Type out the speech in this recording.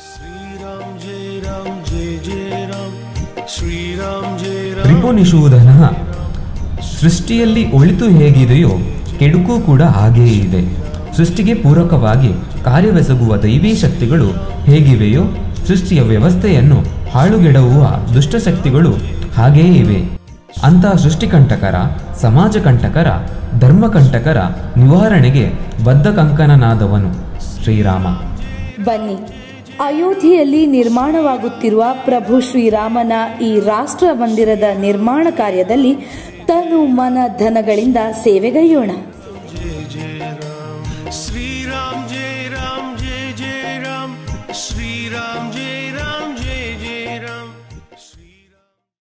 ರಿಪುನಿಷೂದನಃ ಸೃಷ್ಟಿಯಲ್ಲಿ ಒಳಿತು ಹೇಗಿದೆಯೋ ಕೆಡುಕು ಕೂಡ ಹಾಗೆಯೇ ಇದೆ. ಸೃಷ್ಟಿಗೆ ಪೂರಕವಾಗಿ ಕಾರ್ಯವೆಸಗುವ ದೈವೀ ಶಕ್ತಿಗಳು ಹೇಗಿವೆಯೋ ಸೃಷ್ಟಿಯ ವ್ಯವಸ್ಥೆಯನ್ನು ಹಾಳುಗೆಡವುವ ದುಷ್ಟಶಕ್ತಿಗಳು ಹಾಗೆಯೇ ಇವೆ. ಅಂತಹ ಸೃಷ್ಟಿಕಂಟಕರ, ಸಮಾಜಕಂಟಕರ, ಧರ್ಮಕಂಟಕರ ನಿವಾರಣೆಗೆ ಬದ್ಧ ಕಂಕಣನಾದವನು ಶ್ರೀರಾಮ. ಬನ್ನಿ, ಅಯೋಧ್ಯೆಯಲ್ಲಿ ನಿರ್ಮಾಣವಾಗುತ್ತಿರುವ ಪ್ರಭು ಶ್ರೀರಾಮನ ಈ ರಾಷ್ಟ್ರ ಮಂದಿರದ ನಿರ್ಮಾಣ ಕಾರ್ಯದಲ್ಲಿ ತನು ಮನ ಧನಗಳಿಂದ ಸೇವೆಗೈಯೋಣ.